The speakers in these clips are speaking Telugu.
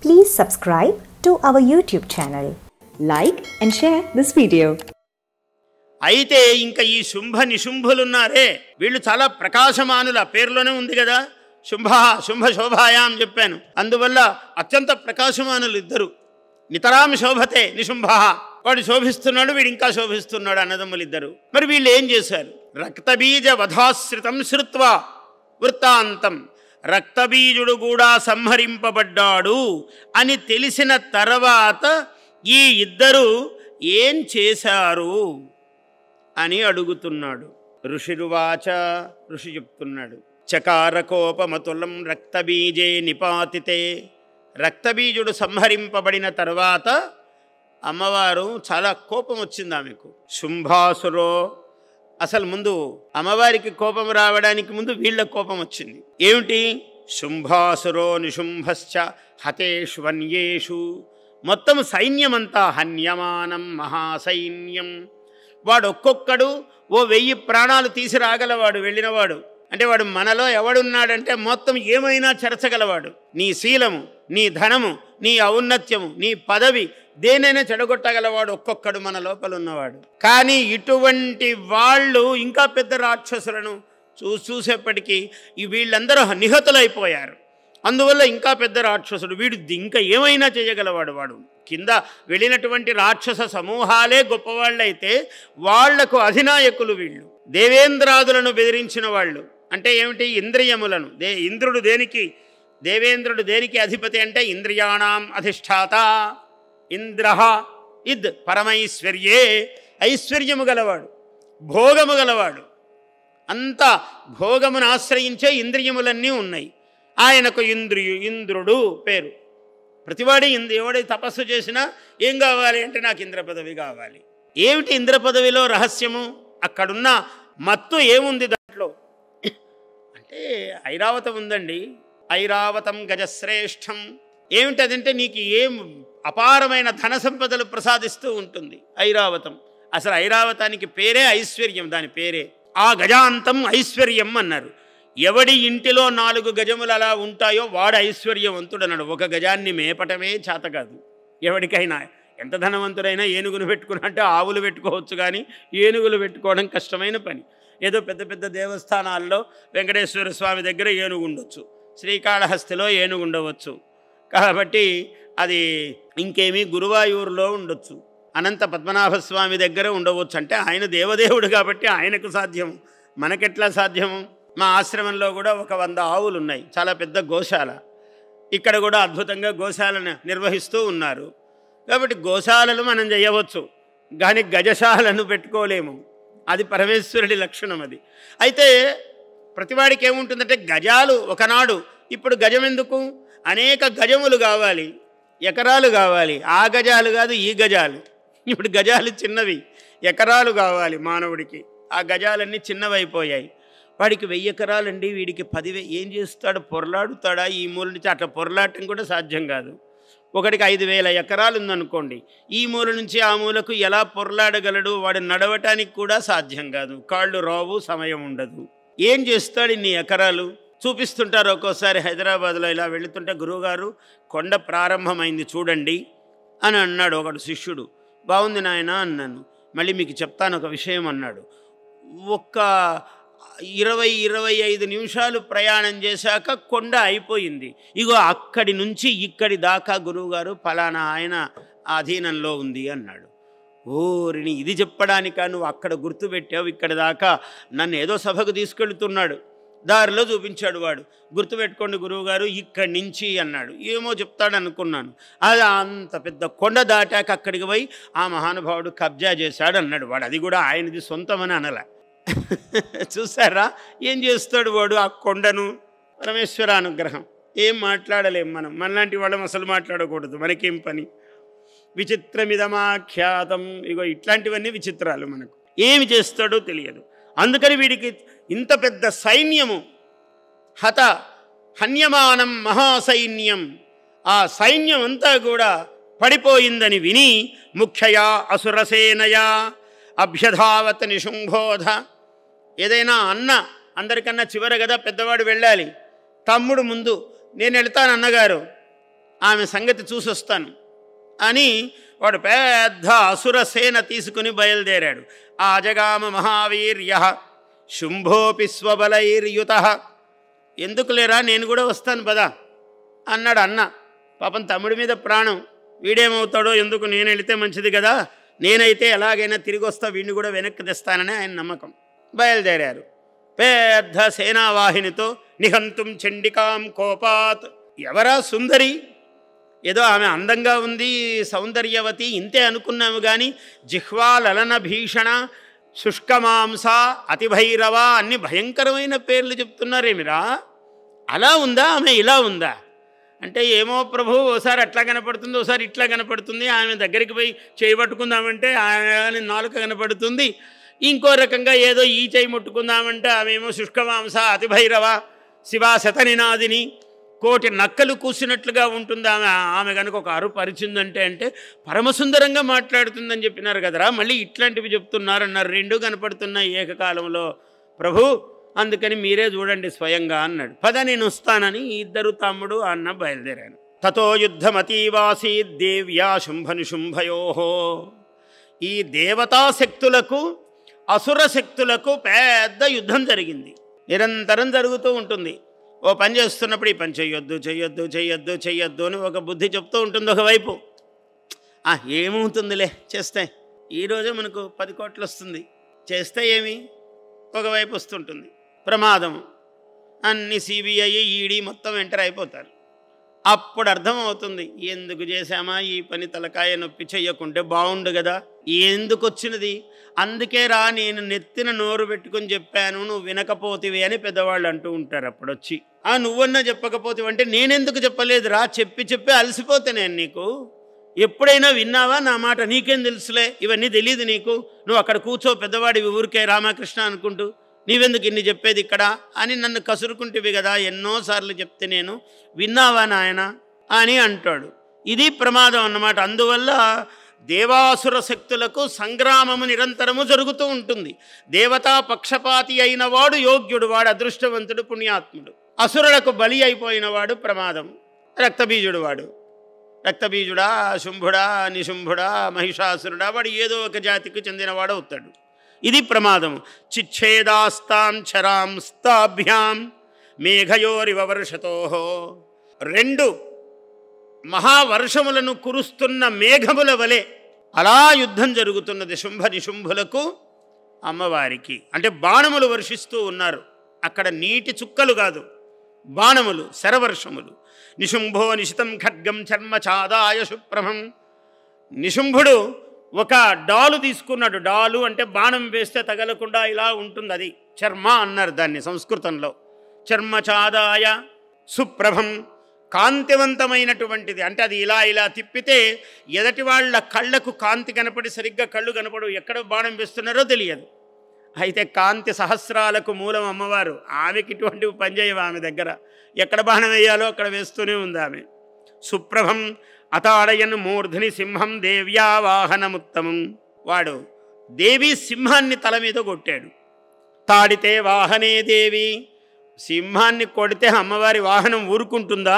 Please subscribe to our YouTube channel. Like and share this video. అయితే ఇంకా ఈ శుంభ నిశుంభులున్నారే వీళ్ళు చాలా ప్రకాశమానుల పేరులోనే ఉంది కదా శుంభ శోభాయా అని చెప్పాను. అందువల్ల అత్యంత ప్రకాశమానులు ఇద్దరు. నితరాం శోభతే నిశుంభ, వాడు శోభిస్తున్నాడు వీడు ఇంకా శోభిస్తున్నాడు అన్నదమ్ములు ఇద్దరు. మరి వీళ్ళు ఏం చేశారు? రక్తబీజ వధాశ్రితం శ్రుత్వా వృత్తాంతం, రక్తబీజుడు కూడా సంహరింపబడ్డాడు అని తెలిసిన తర్వాత ఈ ఇద్దరు ఏం చేశారు అని అడుగుతున్నాడు. ఋషిరువాచ, ఋషి చెప్తున్నాడు, చకారకోపమతులం రక్తబీజే నిపాతితే. రక్తబీజుడు సంహరింపబడిన తర్వాత అమ్మవారు చాలా కోపం వచ్చింది ఆమెకు. శుంభాసురో, అసలు ముందు అమ్మవారికి కోపం రావడానికి ముందు వీళ్ళ కోపం వచ్చింది. ఏమిటి? శుంభాసురో నిశుంభశ్చ హతేష్వన్యేషు, మొత్తం సైన్యమంతా హన్యమానం మహాసైన్యం. వాడు ఒక్కొక్కడు 1000 ప్రాణాలు తీసి రాగలవాడు వెళ్ళినవాడు. అంటే వాడు మనలో ఎవడున్నాడంటే మొత్తం ఏమైనా చెరచగలవాడు. నీ శీలము, నీ ధనము, నీ ఔన్నత్యము, నీ పదవి దేనైనా చెడగొట్టగలవాడు ఒక్కొక్కడు మన లోపల ఉన్నవాడు. కానీ ఇటువంటి వాళ్ళు ఇంకా పెద్ద రాక్షసులను చూసేప్పటికీ వీళ్ళందరూ నిహతులైపోయారు. అందువల్ల ఇంకా పెద్ద రాక్షసుడు వీడు, ఇంకా ఏమైనా చేయగలవాడు. వాడు కింద వెళ్ళినటువంటి రాక్షస సమూహాలే గొప్పవాళ్ళైతే వాళ్లకు అధినాయకులు వీళ్ళు. దేవేంద్రాదులను బెదిరించిన వాళ్ళు. అంటే ఏమిటి? ఇంద్రియములను. ఇంద్రుడు దేనికి, దేవేంద్రుడు దేనికి అధిపతి అంటే ఇంద్రియాణం అధిష్టాత ఇంద్రః ఇద్ పరమైశ్వర్యే, ఐశ్వర్యము గలవాడు, భోగము గలవాడు. అంత భోగమును ఆశ్రయించే ఇంద్రియములన్నీ ఉన్నాయి. ఆయనకు ఇంద్రుడు పేరు. ప్రతివాడి ఎవడి తపస్సు చేసినా ఏం కావాలి అంటే నాకు ఇంద్ర పదవి కావాలి. ఏమిటి ఇంద్ర పదవిలో రహస్యము? అక్కడున్న మత్తు ఏముంది దాంట్లో అంటే ఐరావతం ఉందండి. ఐరావతం గజశ్రేష్టం. ఏమిటదంటే నీకు ఏం అపారమైన ధన సంపదలు ప్రసాదిస్తూ ఉంటుంది ఐరావతం. అసలు ఐరావతానికి పేరే ఐశ్వర్యం, దాని పేరే. ఆ గజాంతం ఐశ్వర్యం అన్నారు. ఎవడి ఇంటిలో 4 గజములు అలా ఉంటాయో వాడు ఐశ్వర్యవంతుడు అన్నాడు. 1 గజాన్ని మేపటమే చేత కాదు ఎవరికైనా. ఎంత ధనవంతుడైనా ఏనుగును పెట్టుకున్నట్టే ఆవులు పెట్టుకోవచ్చు, కానీ ఏనుగులు పెట్టుకోవడం కష్టమైన పని. ఏదో పెద్ద పెద్ద దేవస్థానాల్లో వెంకటేశ్వర స్వామి దగ్గర ఏనుగు ఉండొచ్చు, శ్రీకాళహస్తిలో ఏనుగు ఉండవచ్చు, కాబట్టి అది ఇంకేమీ గురువాయూరులో ఉండొచ్చు, అనంత పద్మనాభస్వామి దగ్గర ఉండవచ్చు. అంటే ఆయన దేవదేవుడు కాబట్టి ఆయనకు సాధ్యము, మనకెట్లా సాధ్యము? మా ఆశ్రమంలో కూడా 100 ఆవులు ఉన్నాయి, చాలా పెద్ద గోశాల. ఇక్కడ కూడా అద్భుతంగా గోశాలను నిర్వహిస్తూ ఉన్నారు. కాబట్టి గోశాలలు మనం చేయవచ్చు, కానీ గజశాలను పెట్టుకోలేము. అది పరమేశ్వరుడి లక్షణం అది. అయితే ప్రతివాడికి ఏముంటుందంటే గజాలు ఒకనాడు, ఇప్పుడు గజం ఎందుకు? అనేక గజములు కావాలి, ఎకరాలు కావాలి. ఆ గజాలు కాదు, ఈ గజాలు. ఇప్పుడు గజాలు చిన్నవి, ఎకరాలు కావాలి మానవుడికి. ఆ గజాలన్నీ చిన్నవైపోయాయి. వాడికి 1000 ఎకరాలండి, వీడికి 10,000. ఏం చేస్తాడు? పొరలాడుతాడా? ఈ మూల నుంచి అట్లా పొరలాడటం కూడా సాధ్యం కాదు. ఒకటికి 5,000 ఎకరాలు ఉందనుకోండి, ఈ మూల నుంచి ఆ మూలకు ఎలా పొరలాడగలడు? వాడు నడవటానికి కూడా సాధ్యం కాదు, కాళ్ళు రావు, సమయం ఉండదు. ఏం చేస్తాడు ఇన్ని ఎకరాలు? చూపిస్తుంటారు ఒక్కోసారి హైదరాబాద్లో. ఇలా వెళుతుంటే, గురువుగారు కొండ ప్రారంభమైంది చూడండి అని అన్నాడు ఒకడు శిష్యుడు. బాగుంది నాయన అన్నాను. మళ్ళీ మీకు చెప్తాను ఒక విషయం అన్నాడు. 20-25 నిమిషాలు ప్రయాణం చేశాక కొండ అయిపోయింది. ఇగో అక్కడి నుంచి ఇక్కడి దాకా గురువుగారు ఫలానా ఆయన అధీనంలో ఉంది అన్నాడు. ఓరిని, ఇది చెప్పడానికా నువ్వు అక్కడ గుర్తుపెట్టావు? ఇక్కడి దాకా నన్ను ఏదో సభకు తీసుకెళ్తున్నాడు, దారిలో చూపించాడు వాడు. గుర్తుపెట్టుకోండి గురువుగారు ఇక్కడి నుంచి అన్నాడు. ఏమో చెప్తాడు అనుకున్నాను. అది అంత పెద్ద కొండ దాటాక అక్కడికి పోయి ఆ మహానుభావుడు కబ్జా చేశాడు అన్నాడు వాడు. అది కూడా ఆయనది సొంతమని అనలా. చూసారా ఏం చేస్తాడు వాడు? ఆ కొండను. పరమేశ్వర అనుగ్రహం. ఏం మాట్లాడలేం మనం, మనలాంటి వాళ్ళం అసలు మాట్లాడకూడదు, మనకేం పని. విచిత్రమిదమాఖ్యాతం. ఇగో ఇట్లాంటివన్నీ విచిత్రాలు. మనకు ఏమి చేస్తాడో తెలియదు. అందుకని వీడికి ఇంత పెద్ద సైన్యము, హన్యమానం మహాసైన్యం, ఆ సైన్యం అంతా కూడా పడిపోయిందని విని ముఖ్యయా అసురసేనయా అభ్యధావత్ నిశుంభోధ. ఏదైనా అన్న అందరికన్నా చివర కదా పెద్దవాడు వెళ్ళాలి. తమ్ముడు ముందు, నేను వెళ్తాను అన్నగారు ఆమె సంగతి చూసొస్తాను అని వాడు పెద్ద అసుర సేన తీసుకుని బయలుదేరాడు. ఆజగామ మహావీర్య శుంభోపి స్వబలైర్యుత. ఎందుకు లేరా, నేను కూడా వస్తాను పదా అన్నాడు అన్న. పాపం తమ్ముడి మీద ప్రాణం, వీడేమవుతాడో ఎందుకు, నేను వెళితే మంచిది కదా, నేనైతే ఎలాగైనా తిరిగి వస్తా, వీడిని కూడా వెనక్కి తెస్తానని ఆయన నమ్మకం. బయలుదేరారు పెద్ద సేనావాహినితో. నిహంతుం చండికాం కోపాత్. ఎవరా సుందరి, ఏదో ఆమె అందంగా ఉంది, సౌందర్యవతి ఇంతే అనుకున్నాము కానీ జిహ్వా లలన భీషణ శుష్కమాంస అతిభైరవ అన్ని భయంకరమైన పేర్లు చెప్తున్నారేమిరా, అలా ఉందా ఆమె, ఇలా ఉందా అంటే ఏమో ప్రభు, ఓసారి అట్లా కనపడుతుంది, ఓసారి ఇట్లా కనపడుతుంది. ఆమె దగ్గరికి పోయి చేయబట్టుకుందామంటే ఆమె నాలుక కనపడుతుంది, ఇంకో రకంగా ఏదో ఈ చేయి ముట్టుకుందామంటే ఆమె ఏమో శుష్కమాంస అతిభైరవ శివా శతనినాదిని, కోటి నక్కలు కూసినట్లుగా ఉంటుంది ఆమె. ఆమె కనుక ఒక అరుపు అరిచిందంటే అంటే పరమసుందరంగా మాట్లాడుతుందని చెప్పినారు కదరా, మళ్ళీ ఇట్లాంటివి చెప్తున్నారన్నారు. రెండు కనపడుతున్నాయి ఏకకాలంలో ప్రభు, అందుకని మీరే చూడండి స్వయంగా అన్నాడు. పద నేను వస్తానని ఇద్దరు తమ్ముడు అన్న బయలుదేరాను. తతో యుద్ధమతీవాసీ దేవ్యా శుంభనిశుంభయో. ఈ దేవతాశక్తులకు అసుర శక్తులకు పెద్ద యుద్ధం జరిగింది, నిరంతరం జరుగుతూ ఉంటుంది. ఓ పని చేస్తున్నప్పుడు ఈ పని చెయ్యొద్దు చెయ్యొద్దు చెయ్యొద్దు చెయ్యొద్దు అని ఒక బుద్ధి చెప్తూ ఉంటుంది ఒకవైపు. ఏమవుతుందిలే చేస్తే, ఈరోజు మనకు 10 కోట్లు వస్తుంది, చేస్తే ఏమి, ఒకవైపు వస్తుంటుంది ప్రమాదము. అన్ని సిబిఐ ఈడీ మొత్తం ఎంటర్ అయిపోతారు. అప్పుడు అర్థమవుతుంది ఎందుకు చేశామా ఈ పని, తలకాయ నొప్పి, చెయ్యకుంటే బాగుండు కదా, ఎందుకు వచ్చినది. అందుకే రా నేను నెత్తిన నోరు పెట్టుకుని చెప్పాను, నువ్వు వినకపోతివి అని పెద్దవాళ్ళు అంటూ ఉంటారు. అప్పుడు వచ్చి నువ్వన్నా చెప్పకపోతివంటే నేనెందుకు చెప్పలేదురా, చెప్పి చెప్పి అలసిపోతే నేను నీకు. ఎప్పుడైనా విన్నావా నా మాట, నీకేం తెలుసులే, ఇవన్నీ తెలియదు నీకు, నువ్వు అక్కడ కూర్చో పెద్దవాడివి ఊరికే రామకృష్ణ అనుకుంటూ, నీవెందుకు ఇన్ని చెప్పేది ఇక్కడ అని నన్ను కసురుకుంటేవి కదా, ఎన్నోసార్లు చెప్తే నేను విన్నావా నాయన అని అంటాడు. ఇది ప్రమాదం అన్నమాట. అందువల్ల దేవాసుర శక్తులకు సంగ్రామము నిరంతరము జరుగుతూ ఉంటుంది. దేవతా పక్షపాతి అయిన వాడు యోగ్యుడు, వాడు అదృష్టవంతుడు, పుణ్యాత్ముడు. అసురులకు బలి అయిపోయిన వాడు ప్రమాదం, రక్తబీజుడు. వాడు రక్తబీజుడా, శుంభుడా, నిశుంభుడా, మహిషాసురుడా, వాడు ఏదో ఒక జాతికి చెందినవాడు అవుతాడు. ఇది ప్రమాదము. చిచ్ఛేదాస్తాం చరాంస్తాభ్యాం మేఘయోరివ వర్షతో. 2 మహావర్షములను కురుస్తున్న మేఘముల వలె అలా యుద్ధం జరుగుతున్నది శుంభ నిశుంభులకు అమ్మవారికి. అంటే బాణములు వర్షిస్తూ ఉన్నారు అక్కడ, నీటి చుక్కలు కాదు, బాణములు, శరవర్షములు. నిశుంభో నిశితం ఖడ్గం చర్మచాదాయ శుప్రభం. నిశుంభుడు ఒక డాలు తీసుకున్నాడు. డాలు అంటే బాణం వేస్తే తగలకుండా ఇలా ఉంటుంది, అది చర్మ అన్నారు దాన్ని సంస్కృతంలో. చర్మచాదాయ సుప్రభం, కాంతివంతమైనటువంటిది. అంటే అది ఇలా ఇలా తిప్పితే ఎదటి వాళ్ళ కళ్ళకు కాంతి కనపడి సరిగ్గా కళ్ళు కనపడవు, ఎక్కడ బాణం వేస్తున్నారో తెలియదు. అయితే కాంతి సహస్రాలకు మూలం అమ్మవారు, ఆమెకి ఇటువంటివి పనిచేయవు. ఆమె దగ్గర ఎక్కడ బాణం వేయాలో అక్కడ వేస్తూనే ఉంది ఆమె. సుప్రభం అతాడయన్ మూర్ధని సింహం దేవ్యా వాహనముత్తమం. వాడు దేవి సింహాన్ని తల మీద కొట్టాడు. తాడితే వాహనే దేవి, సింహాన్ని కొడితే అమ్మవారి వాహనం ఊరుకుంటుందా.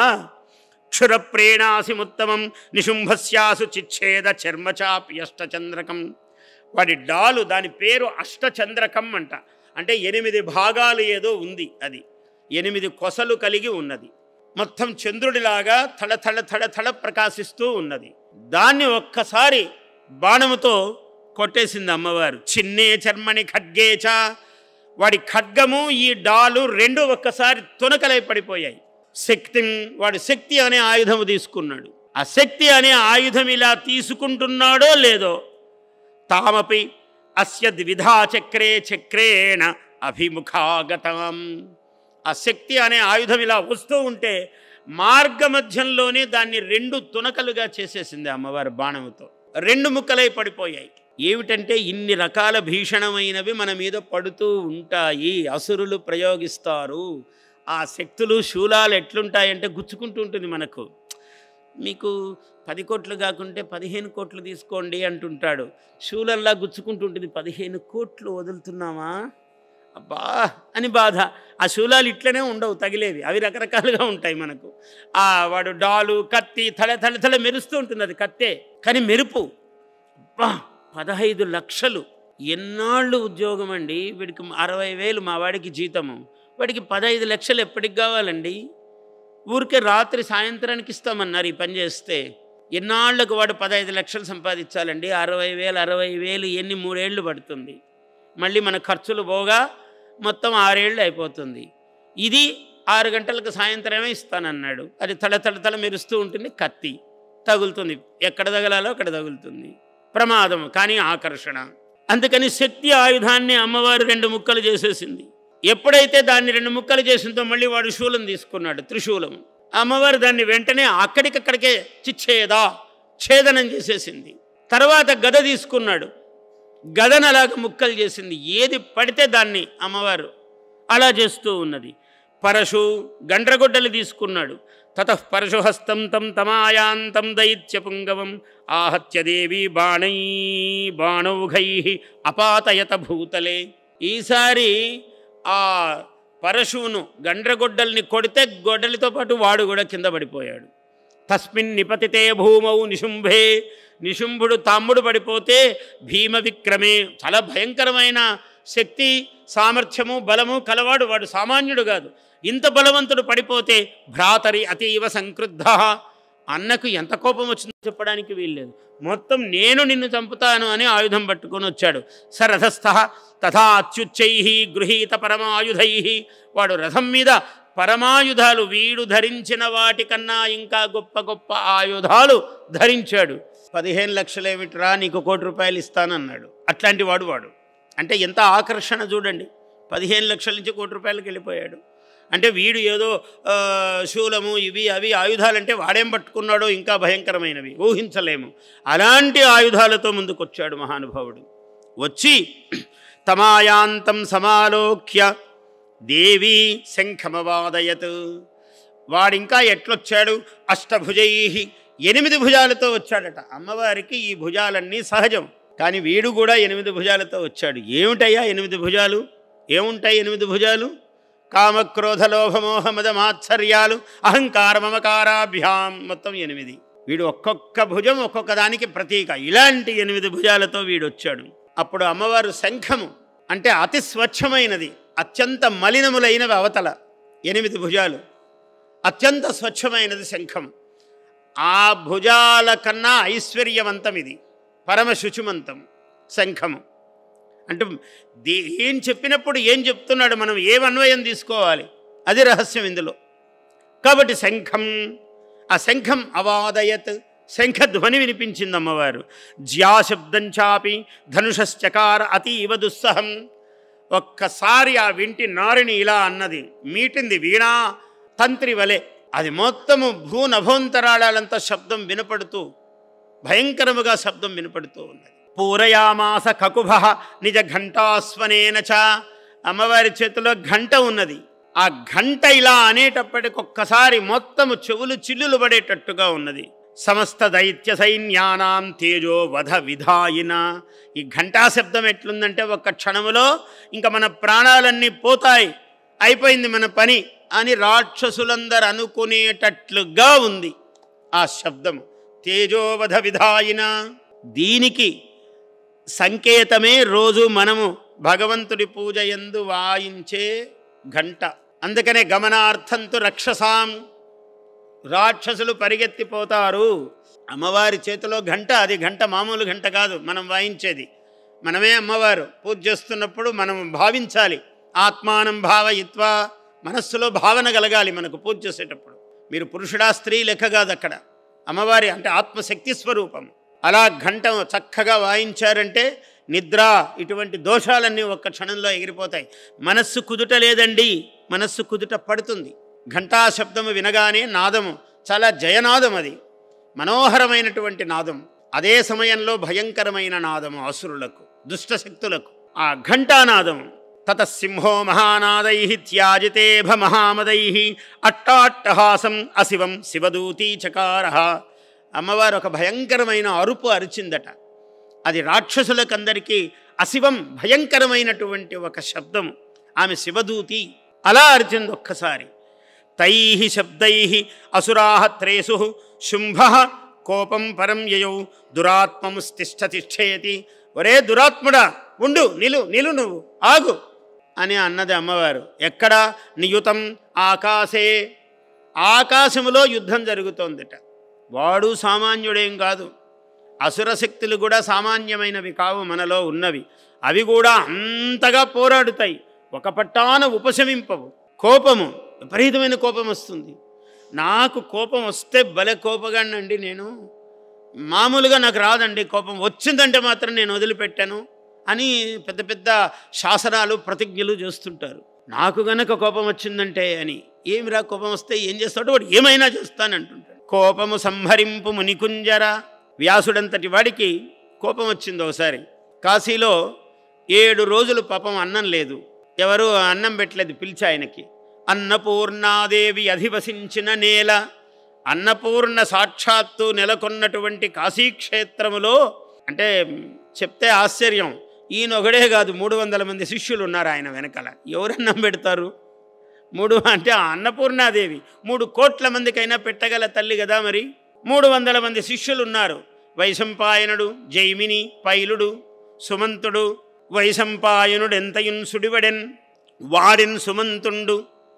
క్షురప్రేణాసిముత్తమం నిశుంభస్యాసు చిచ్ఛేద చర్మచాప్యష్టచంద్రకం. వాడి డాలు, దాని పేరు అష్టచంద్రకం అంట. అంటే 8 భాగాలు ఏదో ఉంది, అది 8 కొసలు కలిగి ఉన్నది. మొత్తం చంద్రుడిలాగా తళ తళ తళ తళ ప్రకాశిస్తూ ఉన్నది. దాన్ని ఒక్కసారి బాణముతో కొట్టేసింది అమ్మవారు. చిన్నే చర్మని ఖడ్గేచ, వాడి ఖడ్గము ఈ డాలు 2 ఒక్కసారి తునకలై పడిపోయాయి. శక్తి, వాడు శక్తి అనే ఆయుధము తీసుకున్నాడు. ఆ శక్తి అనే ఆయుధం ఇలా తీసుకుంటున్నాడో లేదో, తామపి అస్య ద్విధా చక్రే చక్రేణ అభిముఖాగతం. ఆ శక్తి అనే ఆయుధం ఇలా వస్తూ ఉంటే మార్గమధ్యంలోనే దాన్ని 2 తునకలుగా చేసేసింది అమ్మవారి బాణముతో. 2 ముక్కలై పడిపోయాయి. ఏమిటంటే ఇన్ని రకాల భీషణమైనవి మన మీద పడుతూ ఉంటాయి, అసురులు ప్రయోగిస్తారు. ఆ శక్తులు శూలాలు ఎట్లుంటాయంటే గుచ్చుకుంటూ ఉంటుంది మనకు. మీకు 10 కోట్లు కాకుంటే 15 కోట్లు తీసుకోండి అంటుంటాడు, శూలంలా గుచ్చుకుంటూ ఉంటుంది. 15 కోట్లు వదులుతున్నామా అబ్బా అని బాధ. ఆ శూలాలు ఇట్లనే ఉండవు, తగిలేవి అవి రకరకాలుగా ఉంటాయి మనకు. వాడు డాలు కత్తి తల మెరుస్తూ ఉంటుంది, అది కత్తే కానీ మెరుపు. అబ్బా 15 లక్షలు ఎన్నాళ్ళు ఉద్యోగం అండి. వీడికి 60,000 మా వాడికి జీతము, వాడికి 15 లక్షలు ఎప్పటికి కావాలండి? ఊరికే రాత్రి సాయంత్రానికి ఇస్తామన్నారు ఈ పని చేస్తే. ఎన్నాళ్లకు వాడు 15 లక్షలు సంపాదించాలండి? 60,000 ఎన్ని 3 ఏళ్ళు పడుతుంది. మళ్ళీ మన ఖర్చులు పోగా మొత్తం 6 ఏళ్ళు అయిపోతుంది. ఇది 6 గంటలకు సాయంత్రమే ఇస్తానన్నాడు. అది తల మెరుస్తూ ఉంటుంది, కత్తి తగులుతుంది, ఎక్కడ తగలాలో అక్కడ తగులుతుంది. ప్రమాదం కానీ ఆకర్షణ. అందుకని శక్తి ఆయుధాన్ని అమ్మవారు 2 ముక్కలు చేసేసింది. ఎప్పుడైతే దాన్ని 2 ముక్కలు చేసిందో మళ్ళీ వాడు శూలం తీసుకున్నాడు, త్రిశూలం. అమ్మవారు దాన్ని వెంటనే అక్కడికక్కడికే ఛేదనం చేసేసింది. తర్వాత గద తీసుకున్నాడు, గదను అలాగ ముక్కలు చేసింది. ఏది పడితే దాన్ని అమ్మవారు అలా చేస్తూ ఉన్నది. పరశు గండ్రగొడ్డలు తీసుకున్నాడు. తతః పరశుహస్తం తం తమాయాంతం దైత్యపుంగవం ఆహత్య దేవి బాణౌఘై అపాతయత భూతలే. ఈసారి ఆ పరశువును గండ్రగొడ్డల్ని కొడితే గొడ్డలితో పాటు వాడు కూడా కింద పడిపోయాడు. తస్మిన్ నిపతితే భూమౌ నిశుంభే. నిశుంభుడు తమ్ముడు పడిపోతే భీమ విక్రమే, చాలా భయంకరమైన శక్తి సామర్థ్యము బలము కలవాడు, వాడు సామాన్యుడు కాదు. ఇంత బలవంతుడు పడిపోతే భ్రాతరి అతీవ సంక్రుద్ధ. అన్నకు ఎంత కోపం వచ్చిందో చెప్పడానికి వీల్లేదు. మొత్తం నేను నిన్ను చంపుతాను అని ఆయుధం పట్టుకొని వచ్చాడు. సరథస్థ తథా అత్యుచ్చై గృహీత పరమాయుధై. వాడు రథం మీద పరమాయుధాలు, వీడు ధరించిన వాటికన్నా ఇంకా గొప్ప గొప్ప ఆయుధాలు ధరించాడు. 15 లక్షలేమిట్రా, నీకు 1 కోటి రూపాయలు ఇస్తానన్నాడు. అట్లాంటి వాడు అంటే ఎంత ఆకర్షణ చూడండి. 15 లక్షల నుంచి 1 కోటి రూపాయలకి వెళ్ళిపోయాడు. అంటే వీడు ఏదో శూలము ఇవి అవి ఆయుధాలంటే వాడేం పట్టుకున్నాడో ఇంకా భయంకరమైనవి, ఊహించలేము. అలాంటి ఆయుధాలతో ముందుకొచ్చాడు మహానుభావుడు. వచ్చి తమాయాంతం సమాలోక్య దేవీ శంఖమవాదయత్. వాడింకా ఎట్లొచ్చాడు? అష్టభుజై, 8 భుజాలతో వచ్చాడట. అమ్మవారికి ఈ భుజాలన్నీ సహజం, కానీ వీడు కూడా 8 భుజాలతో వచ్చాడు. ఏమిటయ్యా 8 భుజాలు? ఏముంటాయి 8 భుజాలు? కామక్రోధ లోభమోహ మద మాత్సర్యాలు అహంకార మమకారాభ్యాం, మొత్తం 8. వీడు ఒక్కొక్క భుజం ఒక్కొక్క దానికి ప్రతీక. ఇలాంటి 8 భుజాలతో వీడు వచ్చాడు. అప్పుడు అమ్మవారు శంఖము అంటే అతి స్వచ్ఛమైనది, అత్యంత మలినములైనవి అవతల 8 భుజాలు, అత్యంత స్వచ్ఛమైనది శంఖం. ఆ భుజాల కన్నా ఐశ్వర్యవంతం ఇది, పరమశుచిమంతం శంఖము. అంటే ఏం చెప్పినప్పుడు ఏం చెప్తున్నాడు, మనం ఏం అన్వయం తీసుకోవాలి, అది రహస్యం ఇందులో. కాబట్టి శంఖం, ఆ శంఖం అవాదయత్, శంఖధ్వని వినిపించింది అమ్మవారు. జ్యాశబ్దం చాపి ధనుషశ్చకార అతీవ దుస్సహం. ఒక్కసారి ఆ వింటి నారిని ఇలా అన్నది, మీటింది వీణా తంత్రి వలె. అది మొత్తము భూనభోంతరాళాలంతా శబ్దం వినపడుతూ, భయంకరముగా శబ్దం వినపడుతూ ఉన్నది. పూరయామాస కకుభ నిజ ఘంటాస్వనేన చ. అమ్మవారి చేతిలో ఘంట ఉన్నది. ఆ ఘంట ఇలా అనేటప్పటికొక్కసారి మొత్తము చెవులు చిల్లులు పడేటట్టుగా ఉన్నది. సమస్త దైత్య సైన్యానాం తేజో వధ విధాయిన. ఈ ఘంటా శబ్దం ఎట్లుందంటే ఒక్క క్షణములో ఇంకా మన ప్రాణాలన్నీ పోతాయి, అయిపోయింది మన పని అని రాక్షసులందరూ అనుకునేటట్లుగా ఉంది ఆ శబ్దము. తేజోవధ విధాయిన. దీనికి సంకేతమే రోజు మనము భగవంతుడి పూజ యందు వాయించే ఘంట. అందుకనే గమనార్థంతు రక్షసాం, రాక్షసులు పరిగెత్తిపోతారు. అమ్మవారి చేతిలో ఘంట, అది ఘంట మామూలు ఘంట కాదు మనం వాయించేది. మనమే అమ్మవారు పూజ చేస్తున్నప్పుడు మనం భావించాలి. ఆత్మానం భావయిత్వా, మనస్సులో భావన కలగాలి మనకు పూజ చేసేటప్పుడు. మీరు పురుషుడా స్త్రీ లెక్క కాదు అక్కడ, అమ్మవారి అంటే ఆత్మశక్తి స్వరూపం. అలా ఘంట చక్కగా వాయించారంటే నిద్ర ఇటువంటి దోషాలన్నీ ఒక్క క్షణంలో ఎగిరిపోతాయి. మనస్సు కుదుట లేదండి, మనస్సు కుదుట పడుతుంది. ఘంటా శబ్దము వినగానే నాదము చాలా జయనాదం, అది మనోహరమైనటువంటి నాదం. అదే సమయంలో భయంకరమైన నాదము అసురులకు, దుష్టశక్తులకు ఆ ఘంటానాదము. తతసింహో మహానాదై త్యాజితేభ మహామదై అట్టాట్టహాసం అశివం శివదూతీ చకార. అమ్మవారు ఒక భయంకరమైన అరుపు అరిచిందట. అది రాక్షసులకందరికీ అశివం, భయంకరమైనటువంటి ఒక శబ్దము. ఆమె శివదూతి. అలా అరిచింది ఒక్కసారి. తై శబ్దై అసురా త్రేసు శుంభ కోపం పరం యయౌ దురాత్మముస్తిష్ఠతిష్ఠయతి. ఒరే దురాత్ముడా, ఉండు, నిలు నువ్వు ఆగు అని అన్నది అమ్మవారు. ఎక్కడ? నియుతం ఆకాశే, ఆకాశములో యుద్ధం జరుగుతోందిట. వాడు సామాన్యుడేం కాదు, అసురశక్తులు కూడా సామాన్యమైనవి కావు, మనలో ఉన్నవి. అవి కూడా అంతగా పోరాడుతాయి, ఒక పట్టాన ఉపశమింపవు. కోపము, విపరీతమైన కోపం వస్తుంది. నాకు కోపం వస్తే భలే కోపగానండి నేను, మామూలుగా నాకు రాదండి కోపం. వచ్చిందంటే మాత్రం నేను వదిలిపెట్టాను అని పెద్ద పెద్ద శాసనాలు ప్రతిజ్ఞలు చేస్తుంటారు. నాకు గనక కోపం వచ్చిందంటే అని, ఏమిరా కోపం వస్తే ఏం చేస్తాడో వాడు ఏమైనా చేస్తానంటుంటాడు. కోపము సంహరింపు మునికుంజర. వ్యాసుడంతటి వాడికి కోపం వచ్చింది ఒకసారి. కాశీలో 7 రోజులు పాపం అన్నం లేదు, ఎవరు అన్నం పెట్టలేదు. పిలిచి ఆయనకి, అన్నపూర్ణాదేవి అధివసించిన నేల, అన్నపూర్ణ సాక్షాత్తు నెలకొన్నటువంటి కాశీక్షేత్రములో, అంటే చెప్తే ఆశ్చర్యం, ఈయన ఒకడే కాదు, 300 మంది శిష్యులు ఉన్నారు ఆయన వెనకాల. ఎవరన్నం పెడతారు? అంటే అన్నపూర్ణాదేవి 3 కోట్ల మందికైనా పెట్టగల తల్లి కదా. మరి 300 మంది శిష్యులు ఉన్నారు. వైశంపాయనుడు, జైమిని, పైలుడు, సుమంతుడు. వైశంపాయనుడు ఎంతయున్ సుడివడెన్, వాడిన్ సుమంతుండు.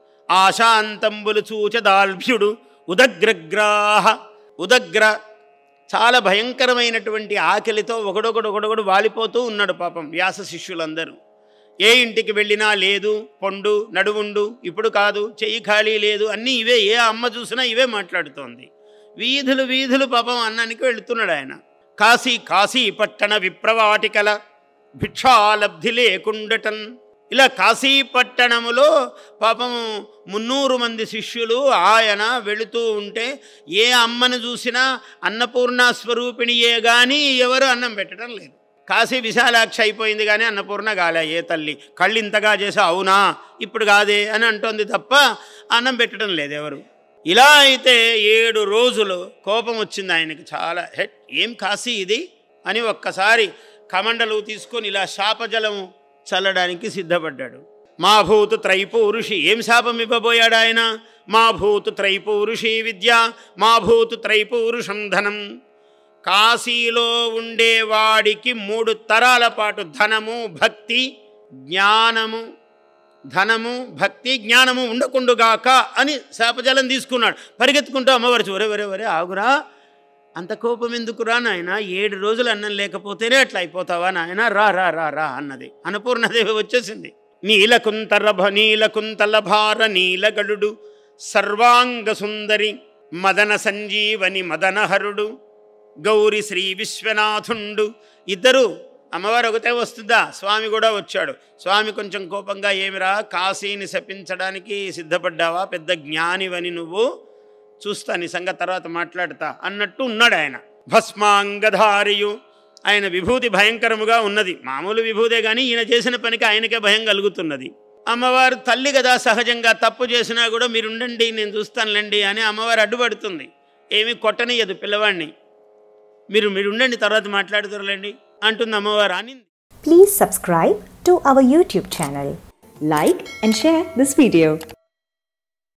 ఆశాంతంబులు చూచదాల్భ్యుడు ఉదగ్రగ్రాహ. ఉదగ్ర చాలా భయంకరమైనటువంటి ఆకలితో ఒకడొకడు వాలిపోతూ ఉన్నాడు పాపం వ్యాస శిష్యులందరూ. ఏ ఇంటికి వెళ్ళినా లేదు, పొండు, నడువుండు, ఇప్పుడు కాదు, చెయ్యి ఖాళీ లేదు, అన్నీ ఇవే. ఏ అమ్మ చూసినా ఇవే మాట్లాడుతోంది. వీధులు పాపం అన్నానికి వెళుతున్నాడు ఆయన. కాశీ పట్టణ విప్రవాటికల భిక్షాలబ్ధి లేకుండటన్. ఇలా కాశీ పట్టణములో పాపం 300 మంది శిష్యులు ఆయన వెళుతూ ఉంటే, ఏ అమ్మను చూసినా అన్నపూర్ణ స్వరూపిణియే కానీ ఎవరు అన్నం పెట్టడం లేదు. కాశీ విశాలాక్షి అయిపోయింది కానీ అన్నపూర్ణ గాలే ఏ తల్లి. కళ్ళు ఇంతగా చేసా, అవునా ఇప్పుడు కాదే అని అంటోంది తప్ప అన్నం పెట్టడం లేదు ఎవరు. ఇలా అయితే 7 రోజులు కోపం వచ్చింది ఆయనకి చాలా. ఏం కాశీ ఇది అని ఒక్కసారి కమండలు తీసుకొని ఇలా శాపజలము చల్లడానికి సిద్ధపడ్డాడు. మా భూతు త్రైపూరుషి. ఏం శాపం ఇవ్వబోయాడు ఆయన? మా భూతు త్రైపూరుషి విద్య, మా భూతు త్రైపూరుషం ధనం. కాశీలో ఉండేవాడికి 3 తరాల పాటు ధనము, భక్తి, జ్ఞానము, ధనము, భక్తి, జ్ఞానము ఉండకుండుగాక అని శాపజలం తీసుకున్నాడు. పరిగెత్తుకుంటూ అమ్మవారు, ఒరే ఆగురా, అంత కోపం ఎందుకురా నాయన, 7 రోజులు అన్నం లేకపోతేనే అట్లా అయిపోతావా నాయన, రా అన్నది. అన్నపూర్ణదేవి వచ్చేసింది. నీలకుంతల భార నీలగడుడు సర్వాంగ సుందరి మదన సంజీవని మదనహరుడు గౌరి శ్రీ విశ్వనాథుండు. ఇద్దరు, అమ్మవారు ఒకతే వస్తుందా, స్వామి కూడా వచ్చాడు. స్వామి కొంచెం కోపంగా, ఏమిరా కాశీని శపించడానికి సిద్ధపడ్డావా, పెద్ద జ్ఞానివని నువ్వు, చూస్తా నీ సంగతి తర్వాత మాట్లాడతా అన్నట్టు ఉన్నాడు ఆయన. భస్మాంగధారియు, ఆయన విభూతి భయంకరముగా ఉన్నది. మామూలు విభూతే కానీ ఈయన చేసిన పనికి ఆయనకే భయం కలుగుతున్నది. అమ్మవారు తల్లి కదా, సహజంగా తప్పు చేసినా కూడా మీరుండండి నేను చూస్తానులేండి అని అమ్మవారు అడ్డుపడుతుంది. ఏమీ కొట్టనియదు పిల్లవాడిని. మీరుండండి తర్వాత మాట్లాడుతారులేండి అంటుంది అమ్మవారు అనింది. Please subscribe to our YouTube channel. Like and share this video.